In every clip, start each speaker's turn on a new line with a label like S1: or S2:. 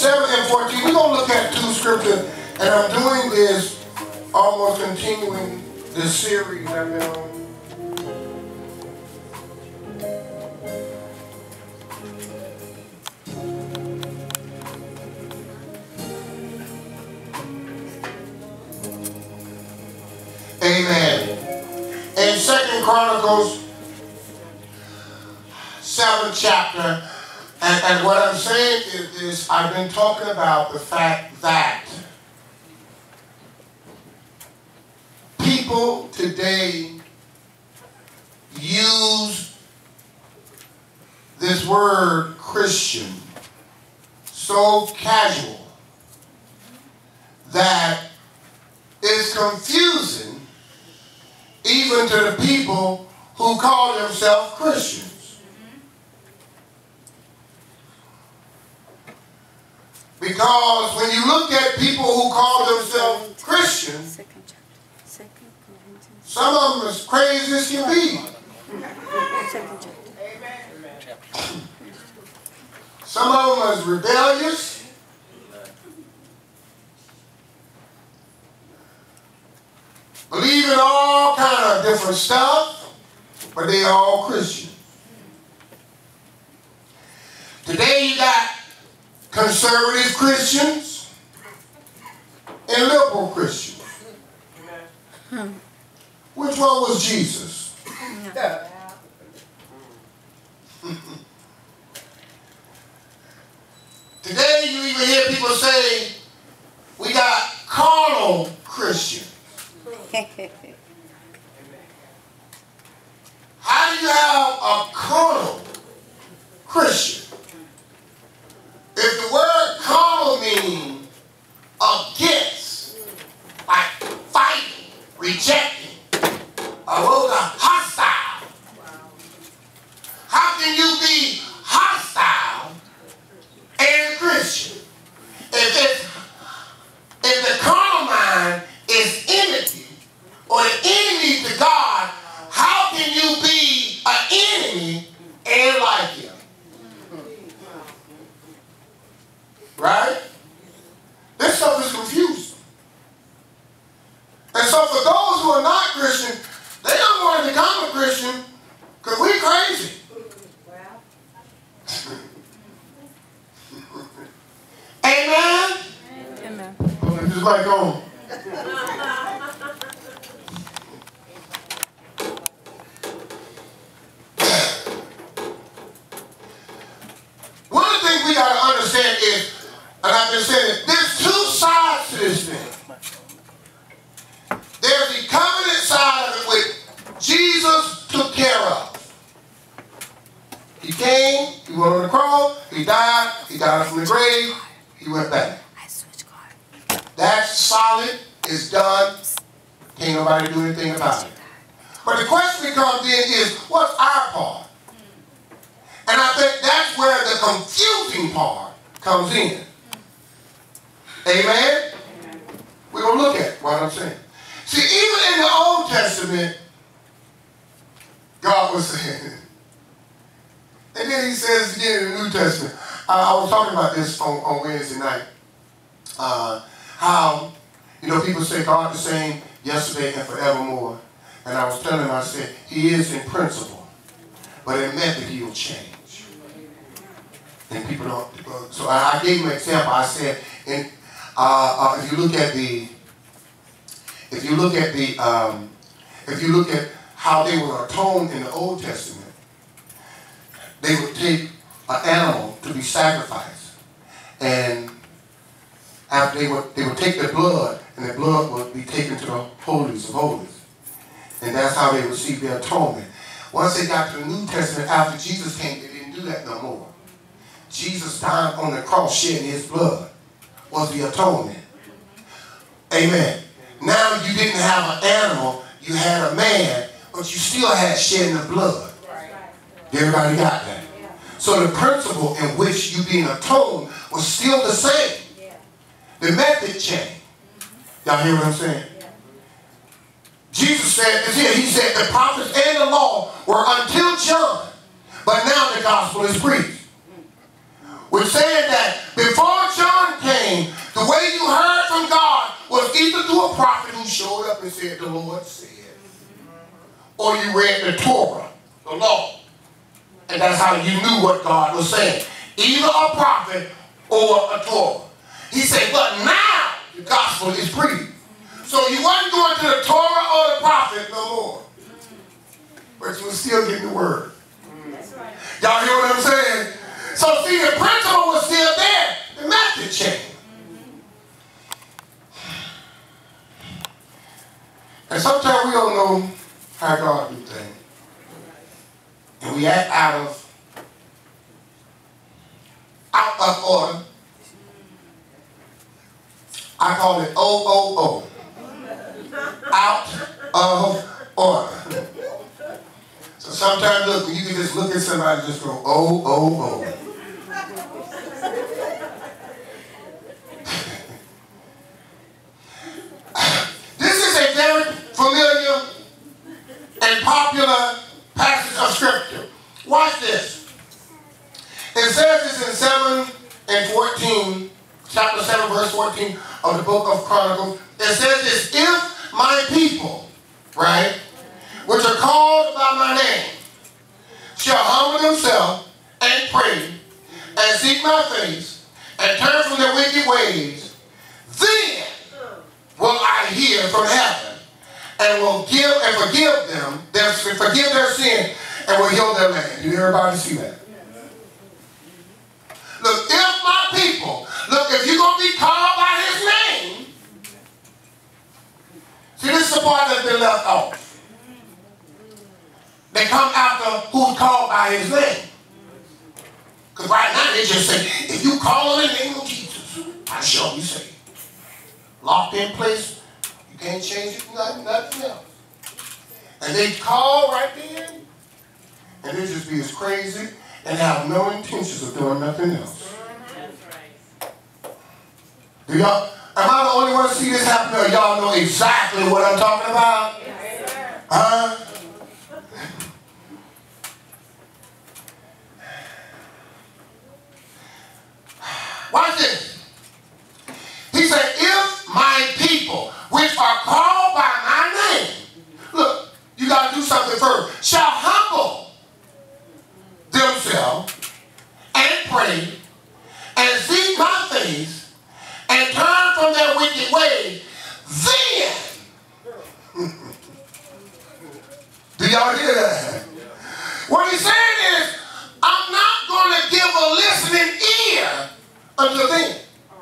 S1: 7 and 14. We're going to look at two scriptures, and I'm doing this almost continuing the series I've been on. Amen. In 2 Chronicles 7th chapter, and what I'm saying is I've been talking about the fact that people today use this word Christian so casual that it's confusing even to the people who call themselves Christians. Because when you look at people who call themselves Christians, some of them as crazy as can be. Some of them as rebellious. Believe in all kind of different stuff, but they are all Christians. Today you got conservative Christians and liberal Christians. Which one was Jesus? Today you even hear people say we got carnal Christians. How do you have a carnal Christian? If the word carnal means against, like fighting, rejecting, hostile. How can you be hostile and Christian? If the carnal mind is enmity, or the enemy to God, how can you be an enemy and like him? Right? This stuff is confusing. And so for those who are not Christian, they don't want to become a Christian because we crazy. Amen? Amen. I'll leave this mic on. One of the things we got to understand is, and I've been saying it, there's two sides to this thing. There's the covenant side of it, which Jesus took care of. He came, he went on the cross, he died from the grave, he went back. That's solid, it's done, can't nobody do anything about it. But the question that comes in is, what's our part? And I think that's where the confusing part comes in. Amen? We're going to look at what I'm saying. See, even in the Old Testament, God was saying, and then he says again in the New Testament. I was talking about this on Wednesday night. How, people say God the same yesterday and forevermore. And I was telling him, I said, he is in principle, but in method he will change. And people don't. So I gave him an example. I said, if you look at how they were atoned in the Old Testament, they would take an animal to be sacrificed, and after they would take the blood, and the blood would be taken to the holies of holies, and that's how they received their atonement. Once they got to the New Testament, after Jesus came, they didn't do that no more. Jesus died on the cross, shedding his blood, was the atonement. Amen. Now you didn't have an animal, you had a man, but you still had shedding of blood. Everybody got that? So the principle in which you being atoned was still the same. The method changed. Y'all hear what I'm saying? Jesus said this here. He said the prophets and the law were until John, but now the gospel is preached. We're saying that before John to a prophet who showed up and said, the Lord said. Or you read the Torah, the law. And that's how you knew what God was saying. Either a prophet or a Torah. He said, but now the gospel is preached. So you wasn't going to the Torah or the prophet no more. But you were still getting the word.
S2: That's right.
S1: Y'all hear what I'm saying? So see, the principle was still there. The method changed. And sometimes we don't know how God do things. And we act out of order. I call it OOO. Out of order. So sometimes, look, you can just look at somebody and just go, oh. This is a very familiar and popular passage of Scripture. Watch this. It says this in 7:14, chapter 7, verse 14 of the book of Chronicles. It says this, if my people, right, which are called by my name, shall humble themselves and pray and seek my face and turn from their wicked ways, then will I hear from heaven and will give and forgive them, forgive their sin and will heal their land. You everybody see that? Look, if my people, look, if you're going to be called by his name, see, this is the part that's been left off. They come after who's called by his name. Because right now they just say, if you call on the name of Jesus, I shall be saved. Locked in place, you can't change it, nothing else. And they call right then, and they just be as crazy and have no intentions of doing nothing else.
S2: That's right.
S1: Do y'all, am I the only one to see this happen, or y'all know exactly what I'm talking about?
S2: Yes, sir.
S1: Huh? Watch this. He said, if my people, which are called by my name, look, you got to do something first, shall humble themselves and pray and seek my face and turn from their wicked ways, then, do y'all hear that? What he's saying is, I'm not going to give a listening ear until then.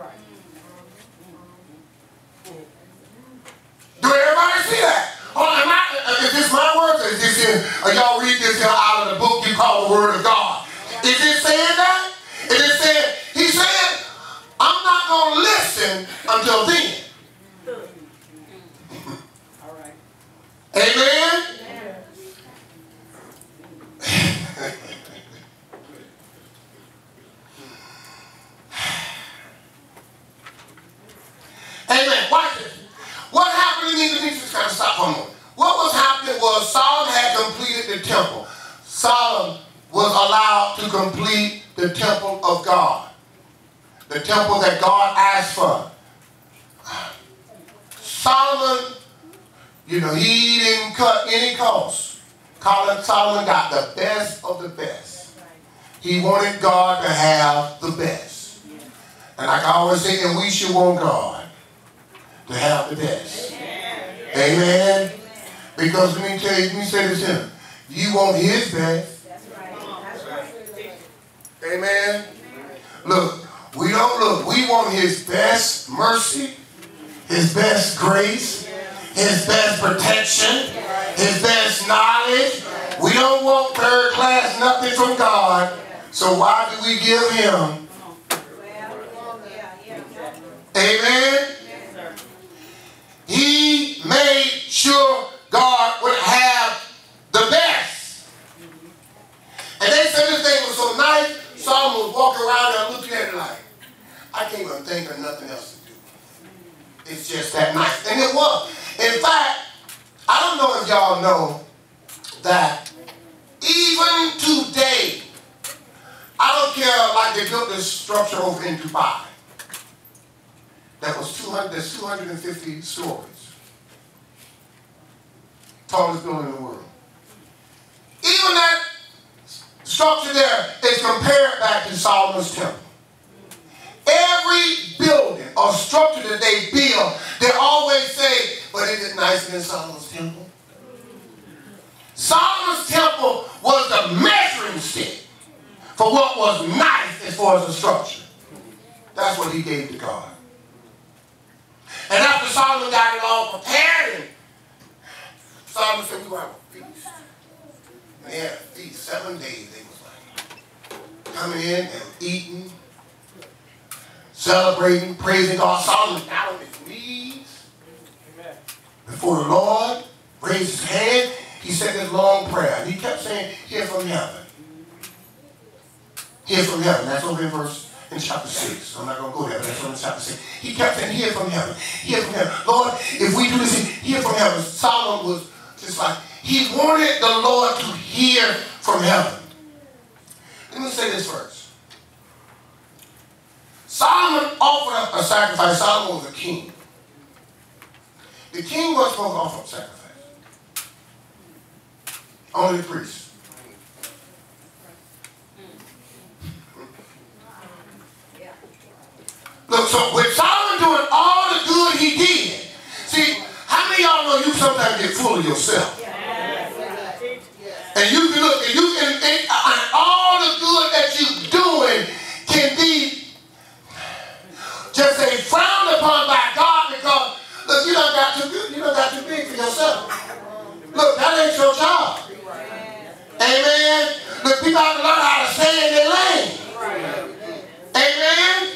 S1: Do everybody see that? Is this my words? Or is this in, y'all read this here out of the book you call the Word of God? Is it saying that? Is it saying, he said, I'm not going to listen until then.
S2: All right.
S1: Amen? Amen. Watch this. What happened in these just kind of stop for a moment. What was happening was Solomon had completed the temple. Solomon was allowed to complete the temple of God. The temple that God asked for. Solomon, you know, he didn't cut any costs. Solomon got the best of the best. He wanted God to have the best. And like I always say, and we should want God to have the best. Amen. Because let me tell you, let me say this here. You want his best.
S2: That's right. That's right.
S1: Amen. Look, we don't look. We want his best mercy, his best grace, his best protection, his best knowledge. We don't want third class nothing from God. So why do we give him? Amen. He made sure God would have the best. And they said this thing was so nice, Solomon was walking around and looking at it like, I can't even think of nothing else to do. It's just that nice. And it was. In fact, I don't know if y'all know that even today, I don't care, like they built this structure over in Dubai. That's 250 stories. Tallest building in the world. Even that structure there is compared back to Solomon's temple. Every building or structure that they build, they always say, but is it nicer than Solomon's temple? Solomon's temple was the measuring stick for what was nice as far as the structure. That's what he gave to God. And after Solomon got it all prepared, and Solomon said, we will have a feast. And they had a feast. 7 days they was like coming in and eating, celebrating, praising God. Solomon got on his knees before the Lord, raised his hand. He said this long prayer. And he kept saying, hear from heaven. Hear from heaven. That's over in chapter 6. I'm not going to go there, but that's over in chapter 6. He kept saying, hear from heaven. Hear from heaven. Lord, if we do this, hear from heaven. Solomon was just like, he wanted the Lord to hear from heaven. Let me say this first. Solomon offered up a sacrifice. Solomon was a king. The king wasn't supposed to offer up sacrifice. Only the priest. Look, so with Solomon doing all the good he did, see, how many of y'all know you sometimes get full of yourself? And you can look, and all the good that you're doing can be just say frowned upon by God because, look, you done got too good, you done got too big for yourself. Look, that ain't your job. Amen. Look, people have to learn how to stay in their lane. Amen.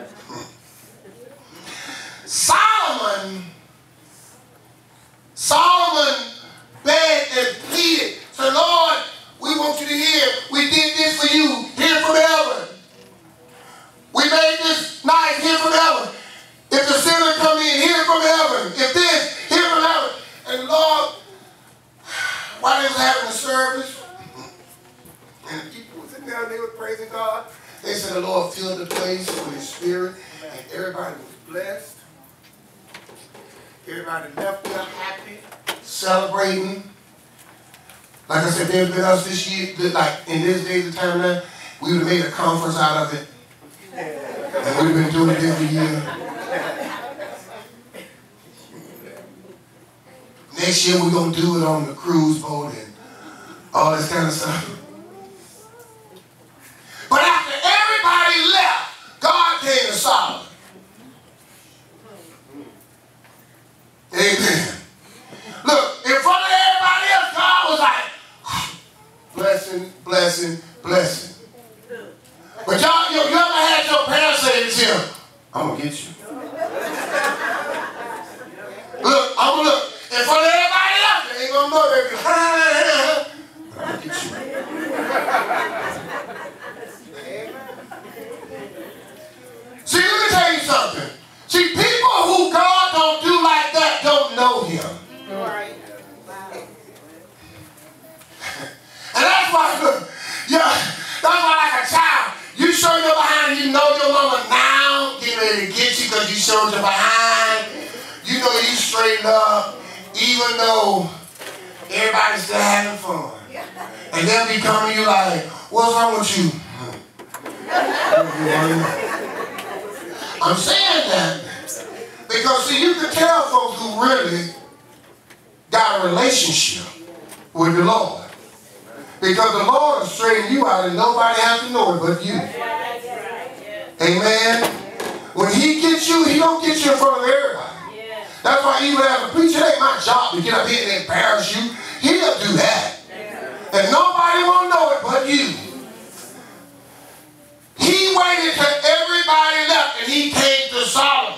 S1: Solomon begged and pleaded. So Lord, we want you to hear. We did this for you. Hear from heaven. We made this nice. Hear from heaven. If the sinner come in, hear from heaven. If this, hear from heaven. And Lord, while they was having the service, and the people were sitting there, they were praising God. They said the Lord filled the place with his spirit, and everybody was blessed. Everybody left there happy, celebrating. Like I said, there's been us this year, like in this days of time now, we would have made a conference out of it. And we've been doing it every year. Next year we're going to do it on the cruise boat and all this kind of stuff. But after everybody left, God came to Solomon. Amen. Look, in front of everybody else, God was like, blessing, blessing, blessing. But y'all, you ever had your parents say this here, I'm going to get you. Look, I'm going to look. In front of everybody else, they ain't going to know they're I'm going to get you. See, let me tell you something. See, people who God don't do like that don't know him. Right. And that's why, look, that's why like a child, you show your behind, you know your mama now getting ready to get you because you showed your behind. You know you straightened up, even though everybody's still having fun. And they'll be coming to you like, what's wrong with you? I'm saying that because, see, you can tell folks who really got a relationship with the Lord. Because the Lord will straighten you out and nobody has to know it but you. Amen. When he gets you, he don't get you in front of everybody. That's why even as a preacher, it ain't my job to get up here and embarrass you. He'll do that. And nobody will know it but you. He waited till everybody left and he came to Solomon.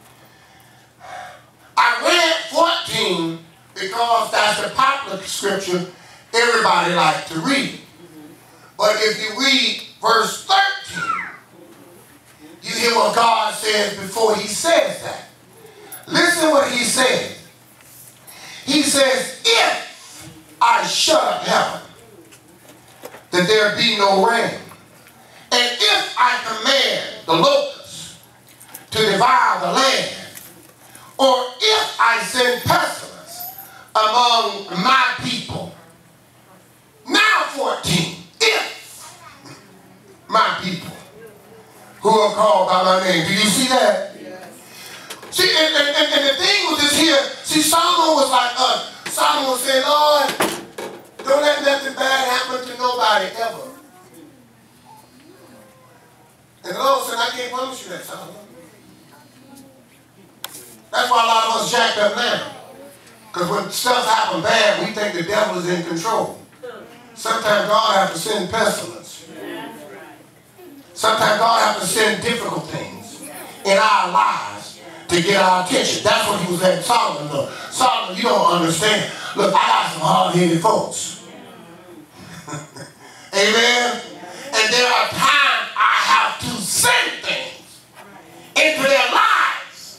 S1: I read 14 because that's the popular scripture everybody likes to read. But if you read verse 13, you hear what God says before he says that. Listen what he says. He says, if I shut up heaven, that there be no rain, and if I command the locusts to devour the land, or if I send pestilence among my people. Now 14, if my people who are called by my name. Do you see that? See, and the thing with this here, see, Solomon was like us. Solomon was saying, Lord, don't let nothing bad happen to nobody ever. And the Lord said, I can't promise you that, Solomon. That's why a lot of us jacked up now. Because when stuff happens bad, we think the devil is in control. Sometimes God has to send pestilence. Sometimes God has to send difficult things in our lives to get our attention. That's what he was at Solomon. Though. Solomon, you don't understand. Look, I got some hard-headed folks. Amen? And there are times I have to send things into their lives.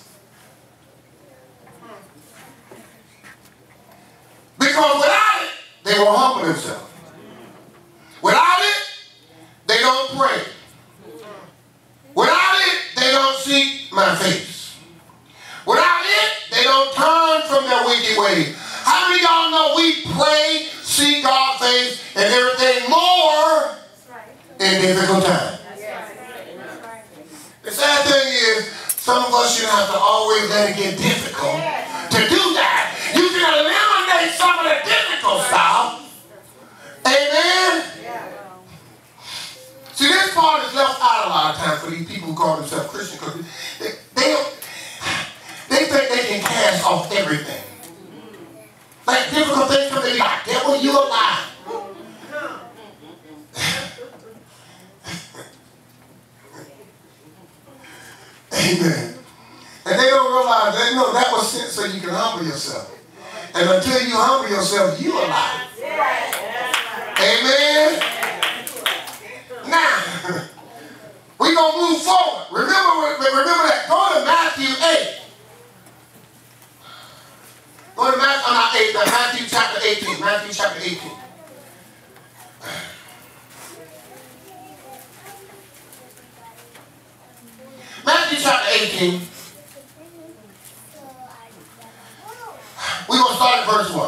S1: Because without it, they will humble themselves. Without it, they don't pray. Without it, they don't seek my face. Without it, they don't turn from their wicked ways. How many of y'all know we pray, seek God's face, and everything more in difficult times? The sad thing is, some of us should have to always let it get difficult to do that. You can eliminate some of the difficult stuff. Amen? See, this part is left out a lot of times for these people who call themselves Christian because they think they can cast off everything. Like difficult things come, they be like, devil, you a lie. Amen. And they don't realize that, no, that was sent so you can humble yourself. And until you humble yourself, you a lie. Amen. Now, we're going to move forward. Remember that. Go to Matthew 8. Go to Matthew chapter 18. Matthew chapter 18. Matthew chapter 18. We're going to start at verse 1.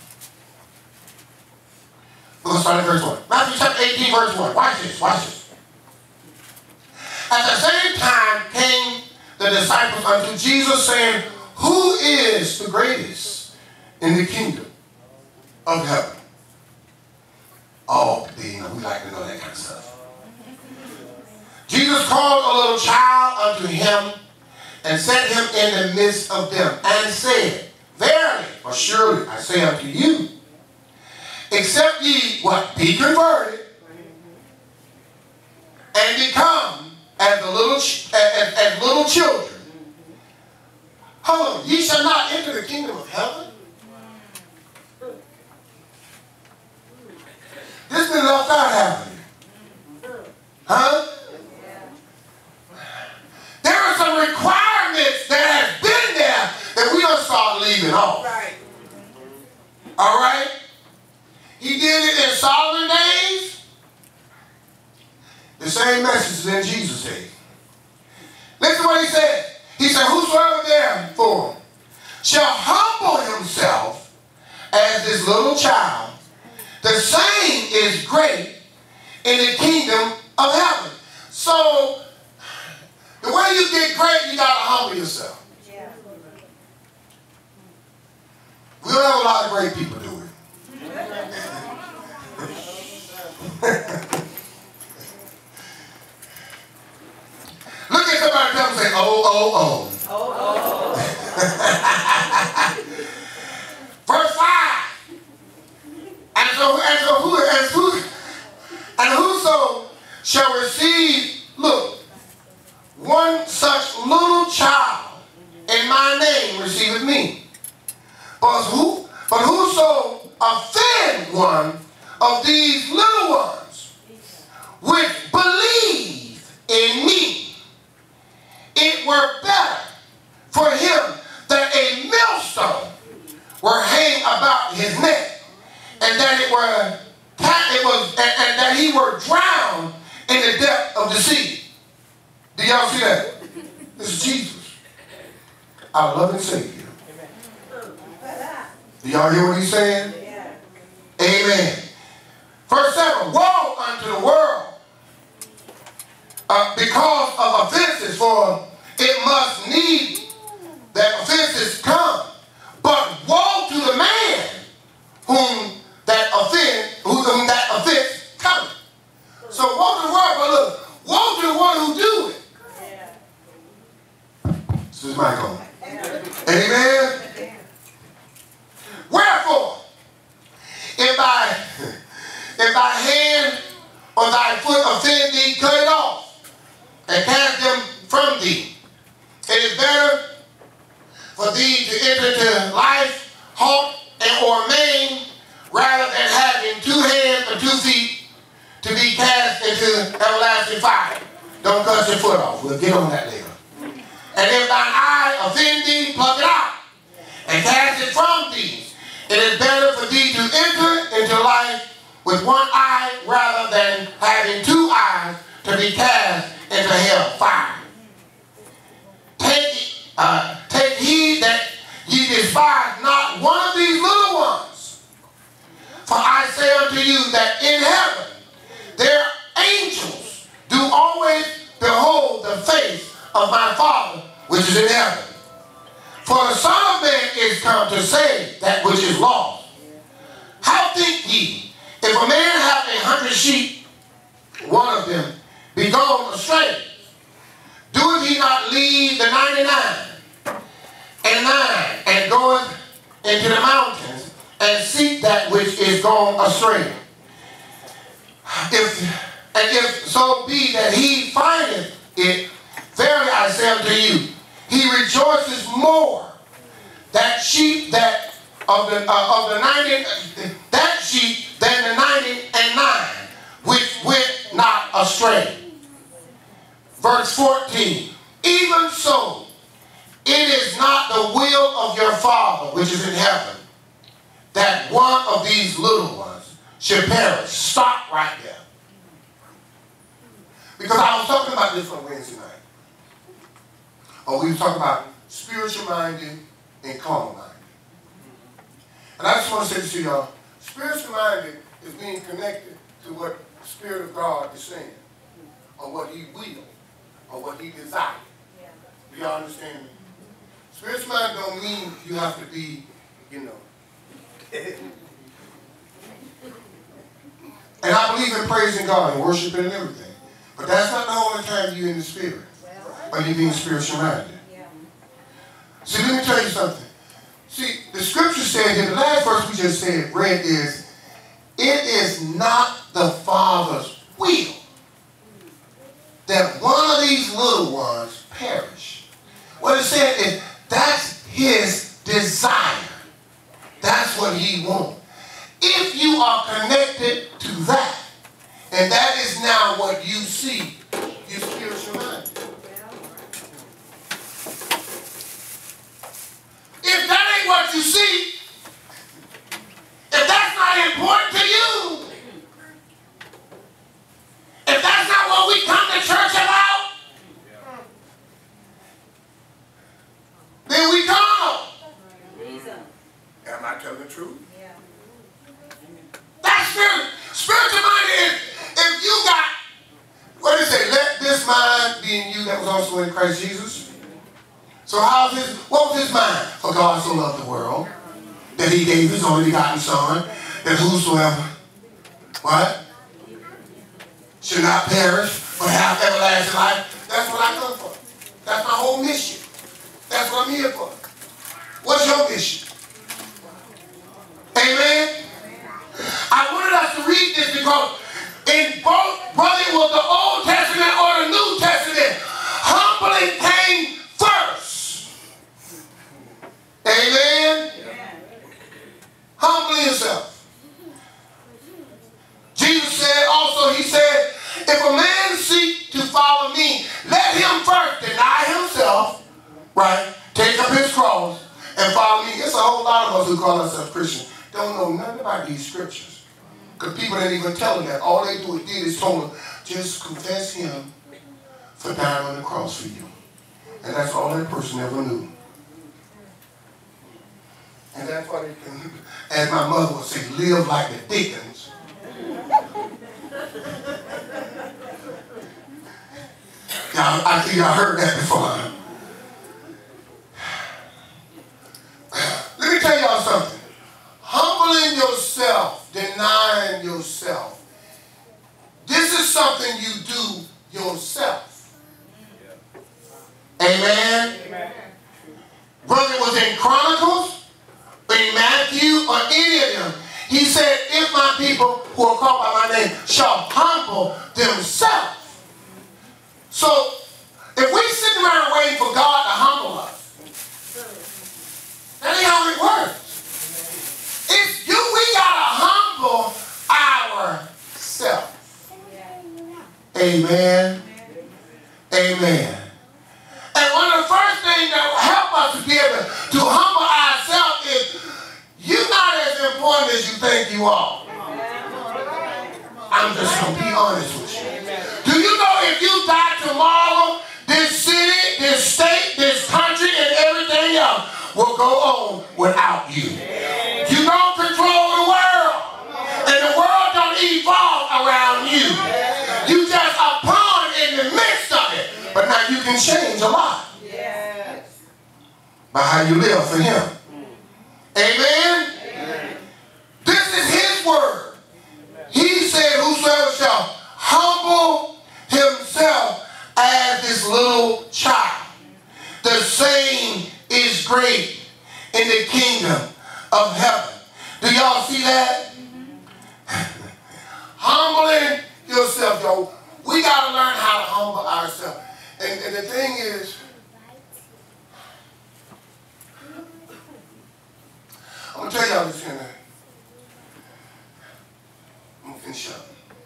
S1: We're going to start at verse 1. Matthew chapter 18, verse 1. Watch this. Watch this. At the same time came the disciples unto Jesus, saying, who is the greatest in the kingdom of heaven? Oh, we like to know that kind of stuff. Jesus called a little child unto him and set him in the midst of them and said, verily, or surely, I say unto you, except ye, what, be converted and become as little children. Hold on, ye shall not enter the kingdom of heaven. This been left out, haven't it? Huh? There are some requirements that have been there that we don't start leaving off.
S2: Right.
S1: All right? He did it in Solomon's days. The same message is in Jesus' day. Listen to what he said. He said, whosoever therefore shall humble himself as this little child, the same is great in the kingdom of heaven. So, the way you get great, you got to humble yourself.
S2: Yeah.
S1: We don't have a lot of great people, do we? Look at somebody and tell them, say, oh, oh, oh.
S2: Oh, oh.
S1: Verse 5. And whoso shall receive, look, one such little child in my name receiveth me. But whoso offend one of these little ones which believe in me, it were better for him that a millstone were hanged about his neck, and that that he were drowned in the depth of the sea. Do y'all see that? This is Jesus. our loving Savior. Do y'all hear what he's saying? Amen. Verse 7, woe unto the world because of offenses, for it must need that offenses come. But woe to the man whom that offense cometh. So woe to the world, but look, woe to the one who do it. This is my call. Amen. Wherefore, if thy hand or thy foot offend thee, cut it off and cast them from thee. It is better for thee to enter into life halt and or maimed, rather than having 2 hands or 2 feet to be cast into everlasting fire. Don't cut your foot off. We'll get on that later. And if thine eye offend thee, pluck it out and cast it from thee. It is better for thee to enter into life with 1 eye rather than having 2 eyes to be cast into hell fire. Take heed that ye despise not one of these little ones. For I say unto you that in heaven their angels do always behold the face of my Father which is in heaven. For the Son of Man is come to save that which is lost. How think ye, if a man have 100 sheep, one of them be gone astray, doeth he not leave the 99 and 9 and goeth into the mountains and seek that which is gone astray? If so be that he findeth it, verily I say unto you, he rejoices more that sheep that of the 90 that sheep than the 99 which went not astray. Verse 14. Even so, it is not the will of your Father which is in heaven that one of these little ones should perish. Stop right there. Because I was talking about this on Wednesday night. We were talking about spiritual minded and carnal minded. And I just want to say this to y'all. Spiritual minded is being connected to what the Spirit of God is saying, or what He will, or what He desires. Do y'all understand me? Spiritual minded don't mean you have to be, And I believe in praising God and worshiping and everything. But that's not the only time you're in the Spirit. Or you're being spiritual minded. See, let me tell you something. See, the scripture said in the last verse we just read is, it is not the Father's will that one of these little ones perish. What it said is, that's His desire. That's what He wants. If you are connected to that, and that is now what you see, you're spiritual minded. If that ain't what you see, if that's not important to you, if that's not what we come to church about, then we carnal. Am I telling the truth? That's spiritual minded is, if you got, what did it say, let this mind be in you that was also in Christ Jesus. So what was his mind? For God so loved the world that He gave His only begotten Son, that whosoever, what? Should not perish, but have everlasting life. That's what I come for. That's my whole mission. That's what I'm here for. What's your mission? Amen? I wanted us to read this because in both, whether it was the Old Testament or the New Testament, humbling came first. Amen? Humbling Himself. Jesus said also, He said, if a man seek to follow me, let him first deny himself, right? Take up his cross and follow me. It's a whole lot of us who call ourselves Christians don't know nothing about these scriptures. Because people didn't even tell them that. All they did is told them, just confess Him for dying on the cross for you. And that's all that person ever knew. And that's why they can, as my mother would say, live like the deacons. I think y'all heard that before. Let me tell y'all something. Humbling yourself, denying yourself. This is something you do yourself. Amen? Amen. Whether it was in Chronicles, in Matthew, or any of them, he said, if my people who are called by my name shall humble themselves. So, if we're sitting around waiting for God to humble us, that ain't how it works. It's you, we gotta humble ourselves. Amen. Amen. And one of the first things that will help us to be able to humble ourselves is you're not as important as you think you are. I'm just going to be honest with you. Do you know if you die tomorrow, this city, this state, this country, and everything else will go on without you? You don't control the world, and the world don't evolve around you. You just a pawn in the midst of it. But now you can change a lot by how you live for him. Amen? Amen. This is his word. He said, whosoever shall humble himself as this little child, the same is great in the kingdom of heaven. Do y'all see that? Humbling yourself, y'all. We got to learn how to humble ourselves. And the thing is, I'm going to tell y'all this here. I'm going to finish up.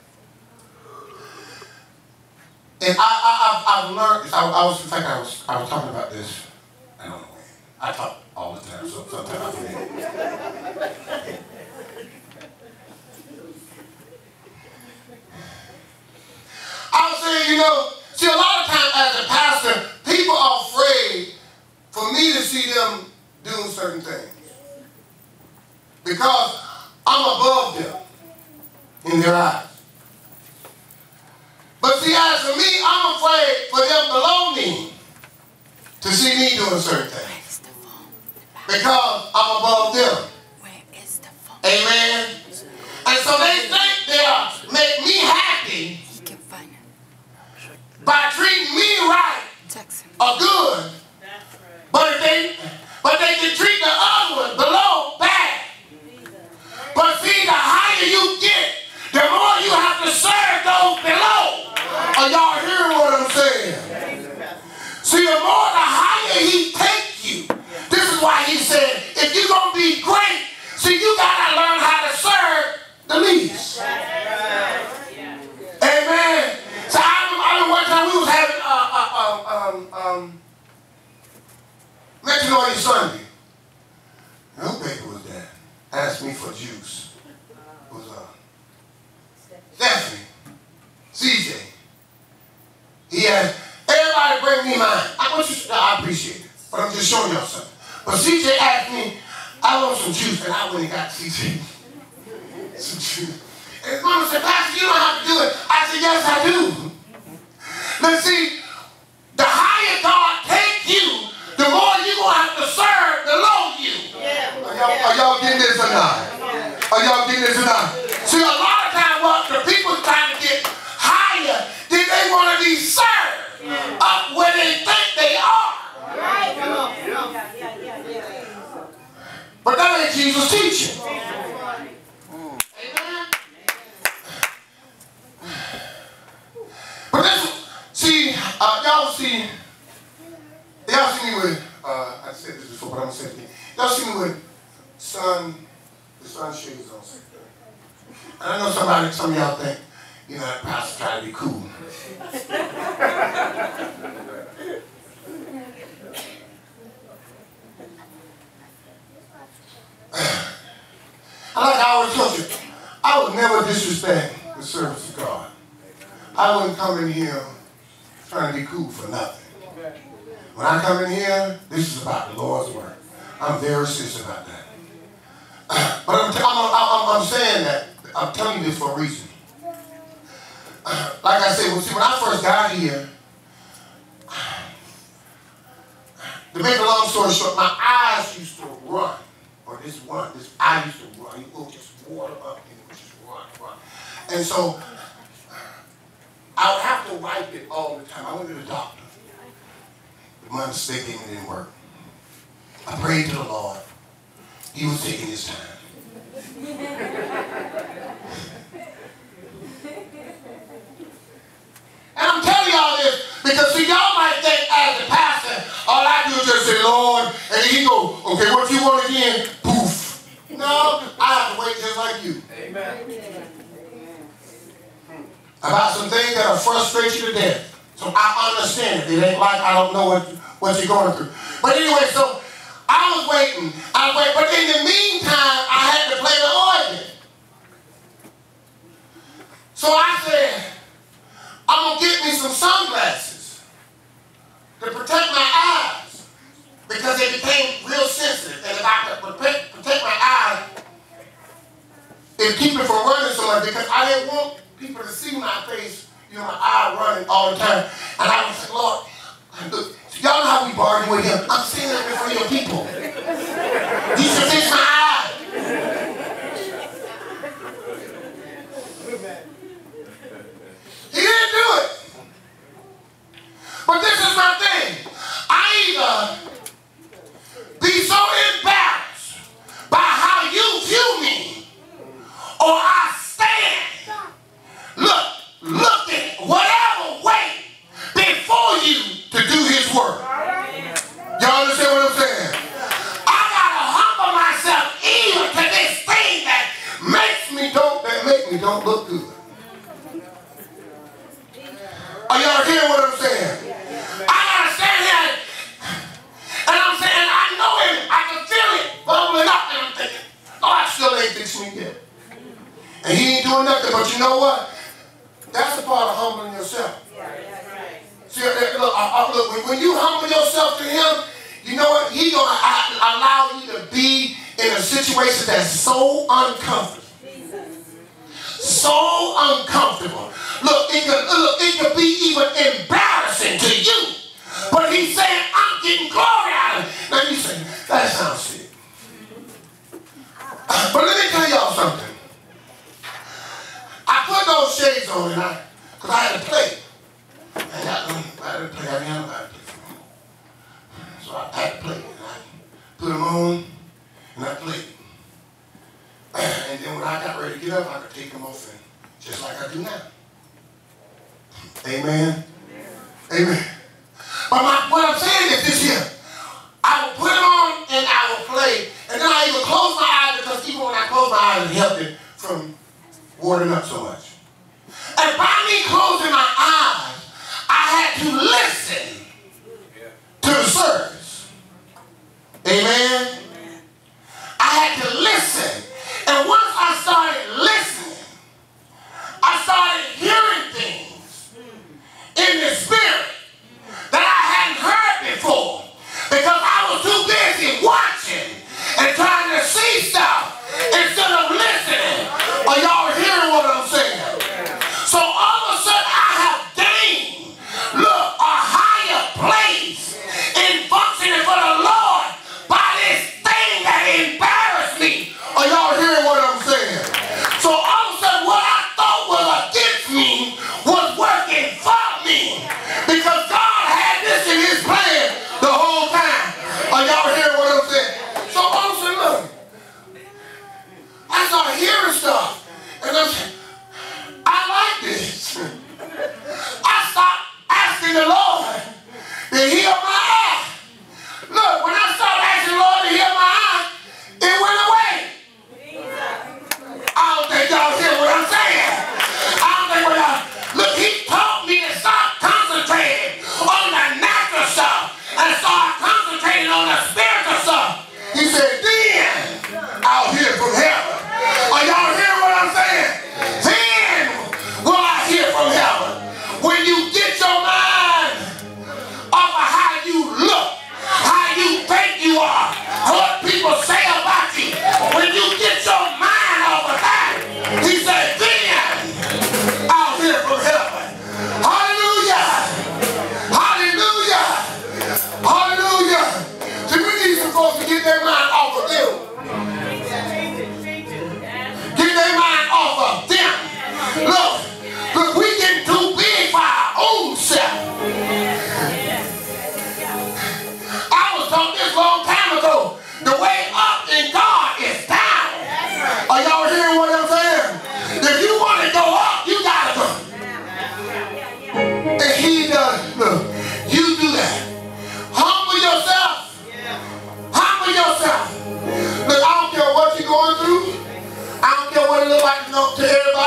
S1: And I've learned this. In fact, I was talking about this. I don't know when. I talk all the time, so sometimes I forget. I was saying, you know, see, a lot of times as a pastor, people are afraid for me to see them doing certain things. Because I'm above them in their eyes. But see, as for me, I'm afraid for them below me to see me doing certain things. Because I'm above them. Amen. And so they think they'll make me happy by treating me right or good. But they can treat the other one below bad. But see, the higher you get, the more you have to serve those below. Are y'all hearing what I'm saying? See, the more the higher he takes you. This is why he said, if you're going to be great, see, you got to learn how to serve the least. Amen. So I remember one time we was having Metanoia Sunday. No baby was there. Asked me for juice. It was Stephanie, CJ. He asked, everybody bring me mine. I appreciate it, but I'm just showing y'all something. But CJ asked me, I want some juice, and I went and got CJ some juice. And his mama said, Pastor, you don't have to do it. I said, yes, I do. Let's see, the higher God takes you, the more you're going to have to serve below you. Are y'all getting this or not? Are y'all getting this or not? See, a lot of times what the people trying to get higher, then they want to be served up where they think they are. But that ain't Jesus' teaching. Amen. But this, see, y'all see me with, I said this before, but I'm going to say it again. Y'all see me with the sun shades on. And I know some of y'all think, you know, that pastor trying to be cool. Like I always told you, I would never disrespect the service of God. I wouldn't come in here trying to be cool for nothing. When I come in here, this is about the Lord's work. I'm very serious about that. But I'm saying that, I'm telling you this for a reason. Like I said, well, see, when I first got here, to make a long story short, my eyes used to run. Or this eye used to run. You go just water up and it would just run. And so, I would have to wipe it all the time. I went to the doctor. The money they gave me didn't work. I prayed to the Lord. He was taking his time. And I'm telling y'all this because, see, y'all might think as a pastor, all I do is just say, Lord, and he go, okay, what you want again? Poof. No, I have to wait just like you. Amen. About some things that'll frustrate you to death. So I understand it. It ain't like I don't know what you're going through. But anyway, so I was waiting. But in the meantime, I had to play the organ. So I said, I'm going to get me some sunglasses to protect my eyes because they became real sensitive. And if I could protect my eyes, it would keep it from running so much because I didn't want people to see my face, you know, my eye running all the time. And I was like, Lord, look, y'all know how we bargain with him. I'm saying that in front of your people. You should fix my eye. He didn't do it. But this is my thing. I either be so embarrassed by how you view me, or I stand, looking whatever way before you to do his work. Y'all understand what I'm saying? I gotta humble myself even to this thing that make me don't look good. Are y'all hearing what I'm saying? I gotta stand here and I'm saying I know him, I can feel it bubbling up, and I'm thinking, oh, I still ain't fixing me yet. And he ain't doing nothing, but you know what? That's a part of humbling yourself. See, look, when you humble yourself to him, you know what? He's going to allow you to be in a situation that's so uncomfortable. So uncomfortable. Look, it could be even embarrassing to you. But he's saying, I'm getting glory out of it. Now you say, that sounds sick. But let me tell y'all something. I put those shades on because I had to play. I had to play. I didn't know how to play. So I had to play. And I put them on and I played. And then when I got ready to get up, I could take them off and just like I do now. Amen. Amen. But what I'm saying is this here. I will put them on and I will play. And then I even close my eyes because even when I close my eyes, it helped it from watering up so much. And by me closing my eyes, I had to listen to the service. Amen. I had to listen. And once I started listening, I started hearing things in the spirit that I hadn't heard before because I was too busy watching and trying to see stuff instead of listening. Are y'all hearing what I'm saying? So all of a sudden I have gained, look, a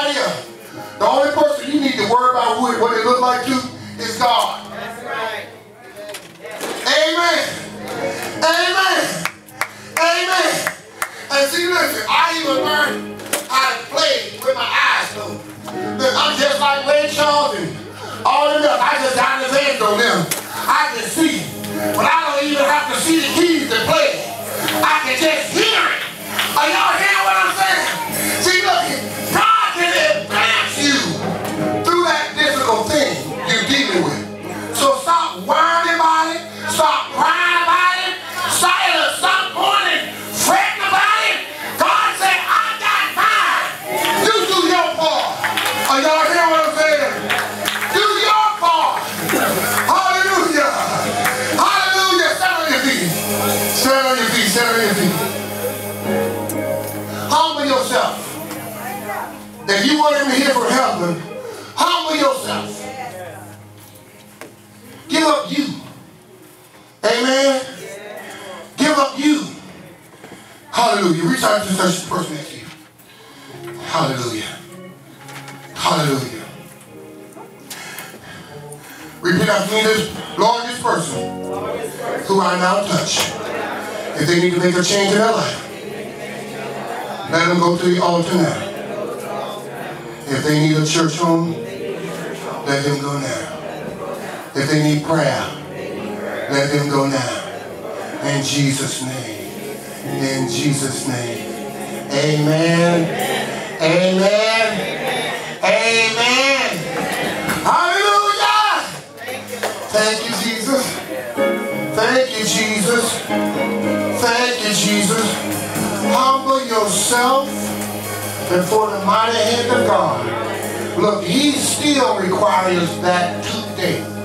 S1: nobody else. The only person you need to worry about what they look like too is God.
S2: That's right.
S1: Amen. Amen. Amen. And see, listen, I even learned how to play with my eyes closed. Look, I'm just like Ray Charles and all of them. I just got his hands on them. I can see. But I don't even have to see the keys to play. I can just hear it. Are y'all hearing what I'm saying? See, look, God can advance you through that difficult thing you're dealing with. So stop worrying about it. Stop crying about it. Stop mourning, fretting about it. God said, I got mine. You do your part. Are y'all hearing what I'm saying? Do your part. Hallelujah. Hallelujah. Stand on your feet. Stand on your feet. Stand on your feet. Humble yourself. If you want him to hear from heaven, humble yourself. Give up you. Amen. Give up you. Hallelujah. Reach out to the person next to you. Hallelujah. Hallelujah. Repeat after me this. Lord, this person who I now touch, if they need to make a change in their life, let them go to the altar now. If they need a church home, let them go now. If they need prayer, let them go now. In Jesus' name. In Jesus' name. Amen. Amen. Amen. Hallelujah. Thank you, Jesus. Thank you, Jesus. Thank you, Jesus. Humble yourself before the mighty hand of God. Look, he still requires that today.